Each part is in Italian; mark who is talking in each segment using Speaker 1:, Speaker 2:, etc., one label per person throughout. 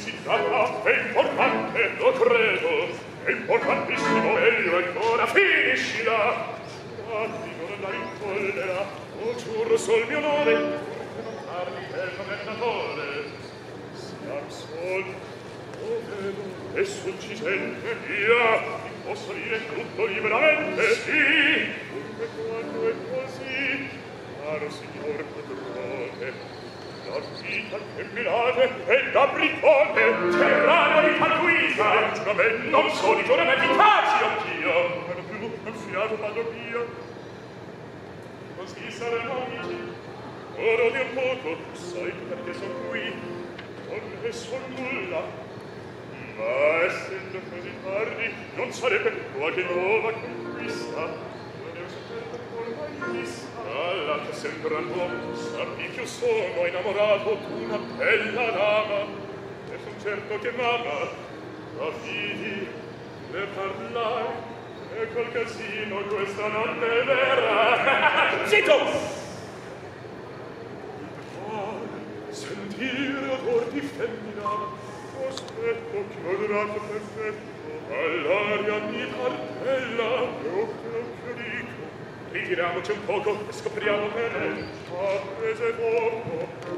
Speaker 1: si tratta è importante, lo credo, è importantissimo, meglio ancora, finiscila! Guardi, non andare in collera, oh, giuro sul mio nome, non parli del governatore. Siam sol, oh, vedo, e sul ci sente, via, ti posso dire tutto liberamente, sì, dunque quando è così, caro signor padrone, la vita che mi date è da bricone, terrano di tal guisa, giuramente non so di giuramenti taci anch'io, non più un fiato vado via, così saremo amici, ora di un poco, sai tu perché son qui, non ne so nulla, ma essendo così tardi, non sarebbe qualche nuova conquista, non devo sapere ormai vista. Alla che sembra l'uomo, sappi che io sono innamorato d'una bella dama, e son certo che m'ama, la vidi, ne parlai, e col casino questa notte verrà. Zitto! Sentire odor di femmina, aspetto che odorato perfetto, all'aria mi cartella, e occhio dico, ritiriamoci un poco e scopriamo bene, ha prese poco.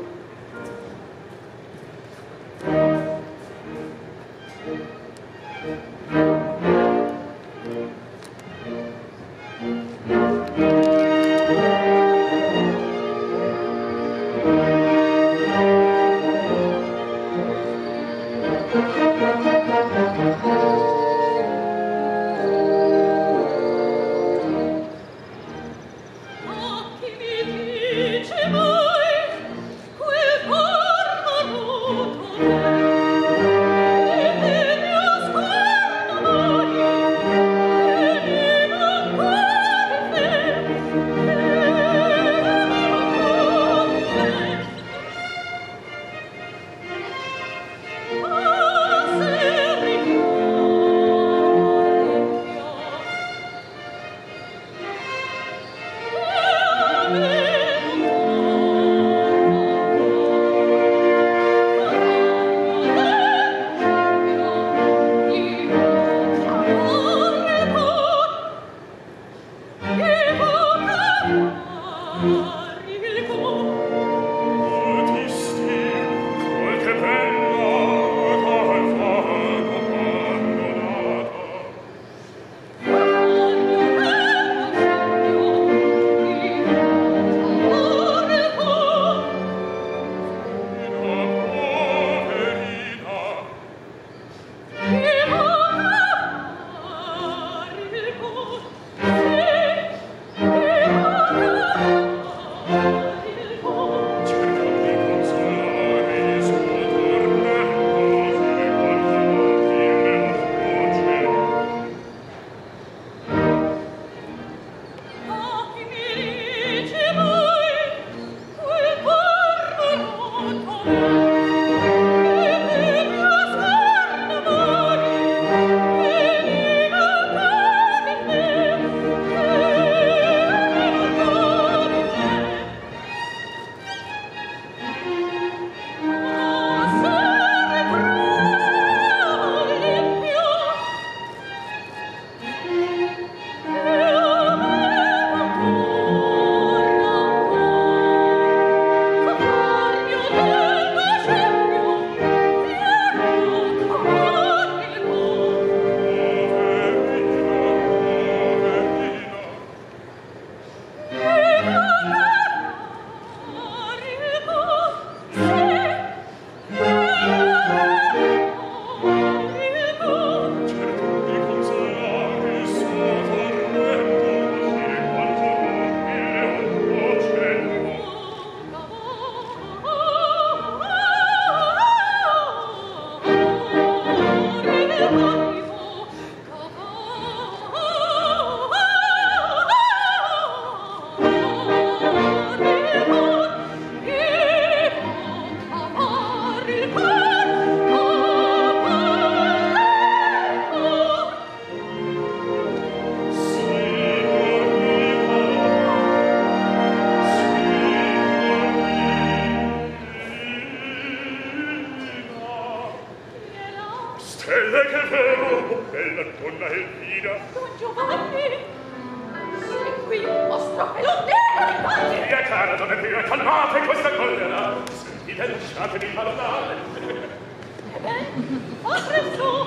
Speaker 1: Quelle che vedo, oh bella donna Elvira.
Speaker 2: Don Giovanni, sei qui, mostro che non deve rifare.
Speaker 1: Mia cara donna Elvira, calmate questa collera. Sentite, lasciatemi parlare.
Speaker 2: Presto!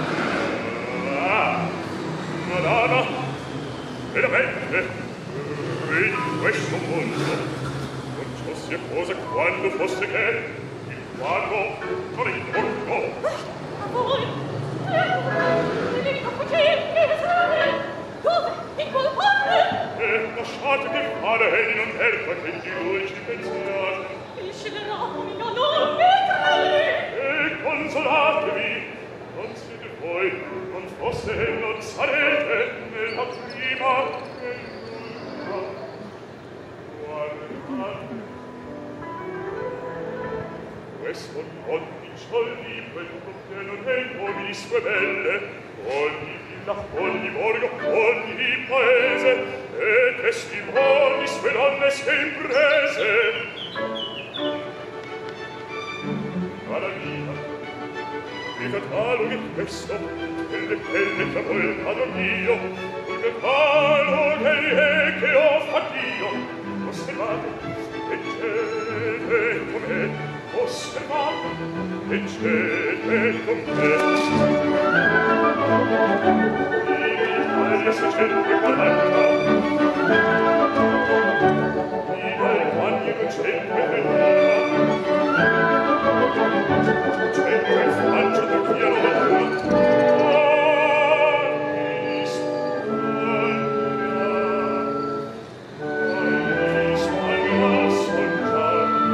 Speaker 1: Madama, veramente, in questo mondo non ciò sia cosa quando fosse che il quadro non importa.
Speaker 2: A voi! Federico Fucini, dove? In qual parte?
Speaker 1: Lasciatemi fare e non perda che di lui ci pensiate.
Speaker 2: Il scelerato mi non mettere!
Speaker 1: Consolatevi, non siete voi, non fosse e non sarete nella prima e l'ultima. Guardate, questo non mi sciogli quel problema dei uomini sue belle, ogni villa, ogni borgo, ogni paese, e testimoni sue donne sue imprese. Alla vita, il cataloghi questo, delle pelle che avevo il padro mio, il cataloghi che ho fatt'io. Osservate, leggete con me, osservate, leggete con me. In Italia 640, in Alemagna 230, c'è quel Francia, Turchia, Romania, Spagna, son già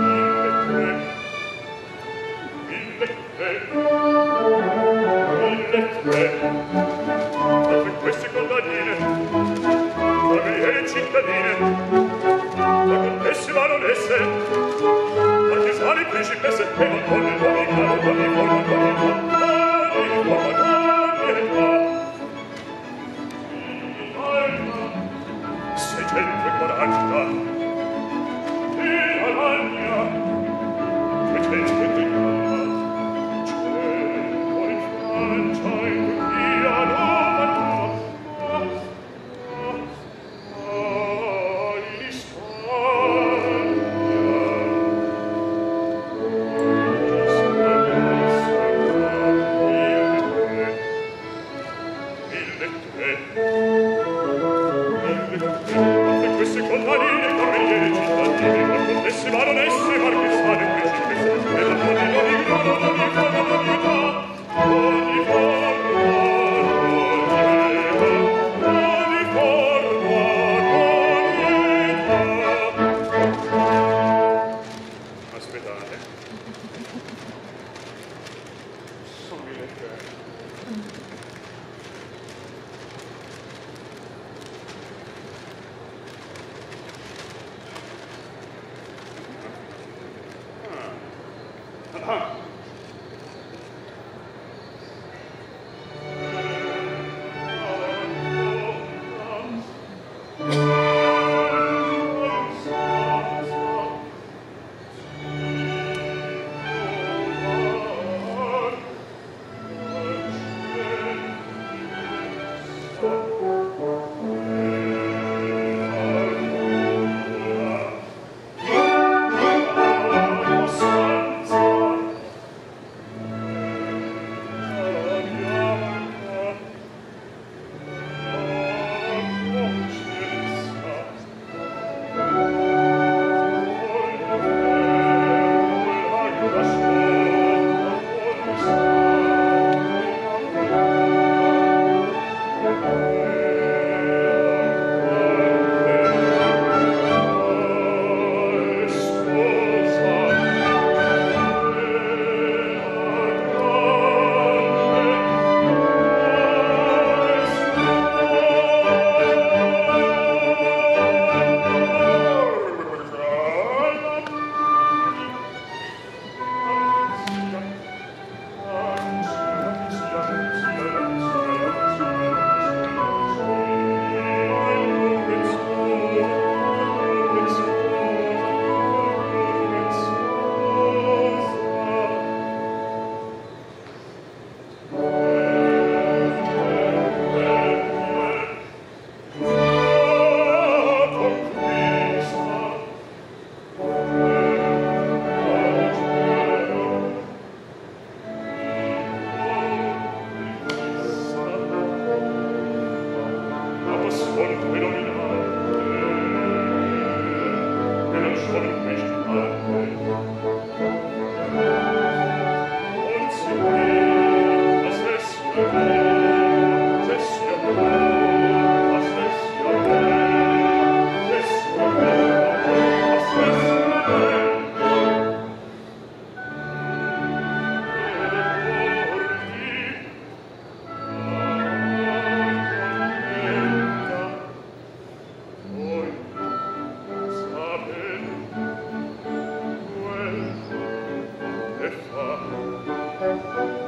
Speaker 1: 1.300. Per queste contadine, familiari cittadine, ma contesse baronesse, artigiani principesse, e mattoni, donne, caro, donne, forma, donne, in alma, 640, in Alagna, 330, Francia, in Turchia, in Spagna, queste contadine, cavalieri cittadini, ma contesse baronesse, marchesane, principesse, e la forma, ogni forma, aspettate. Sono 1.300. Thank you.